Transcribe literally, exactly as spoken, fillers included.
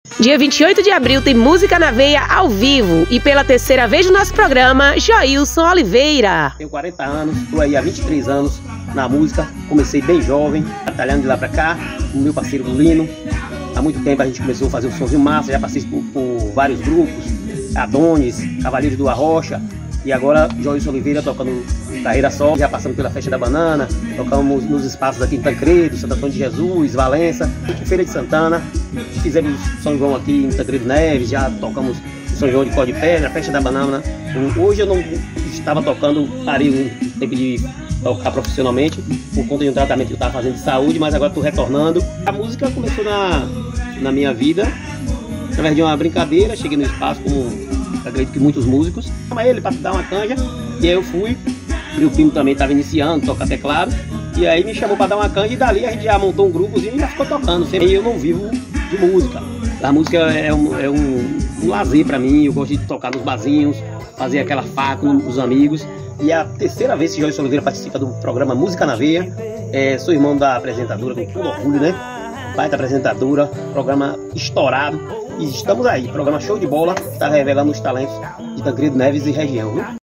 Dia vinte e oito de abril tem Música na Veia ao vivo e pela terceira vez no nosso programa, Joilson Oliveira. Tenho quarenta anos, estou aí há vinte e três anos na música, comecei bem jovem, batalhando de lá pra cá, com o meu parceiro Lino. Há muito tempo a gente começou a fazer um somzinho massa, já passei por, por vários grupos, Adonis, Cavaleiros do Arrocha, e agora Joilson Oliveira tocando carreira solo, já passamos pela Festa da Banana, tocamos nos espaços aqui em Tancredo, Santo Antônio de Jesus, Valença, Feira de Santana, fizemos São João aqui em Tancredo Neves, já tocamos São João de Cor de Pedra, Festa da Banana. Hoje eu não estava tocando, parei um tempo de tocar profissionalmente, por conta de um tratamento que eu estava fazendo de saúde, mas agora estou retornando. A música começou na, na minha vida, através de uma brincadeira, cheguei no espaço como acredito que muitos músicos, chamei ele para dar uma canja, e aí eu fui, e o primo também estava iniciando, toca teclado, e aí me chamou para dar uma canja, e dali a gente já montou um grupozinho e já ficou tocando. Sempre eu não vivo de música, a música é um, é um, um lazer para mim, eu gosto de tocar nos barzinhos, fazer aquela farra com os amigos, e é a terceira vez que Joilson Oliveira participa do programa Música na Veia. É, sou irmão da apresentadora, com todo orgulho, né? Pai da apresentadora, programa estourado. E estamos aí, programa show de bola, está revelando os talentos de Tancredo Neves e região, viu?